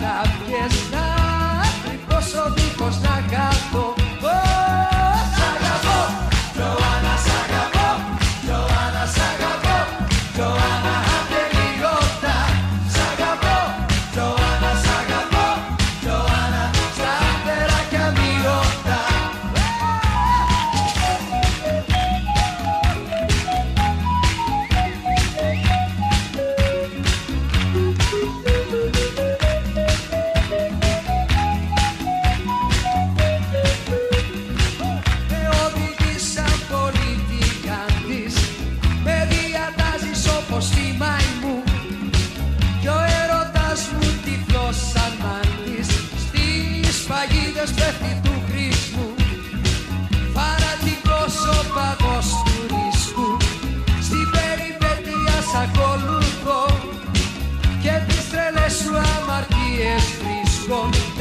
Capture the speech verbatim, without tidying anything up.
να πιες να τρυπώσω δίχως να χαθώ. Σ' αγαπώ, Τζοάννα, σ' αγαπώ, Τζοάννα, σ' αγαπώ, Τζοάννα, άντε λίγο τα. Σ' αγαπώ, Τζοάννα, σ' αγαπώ, Τζοάννα, στα φτεράκια μη ρωτά. Πέφτει του χρήσμου, φανατικός ο παγός του ρίσκου. Στην περιπέτεια σ' ακολουθώ και τις τρελές σου αμαρτίες βρίσκω.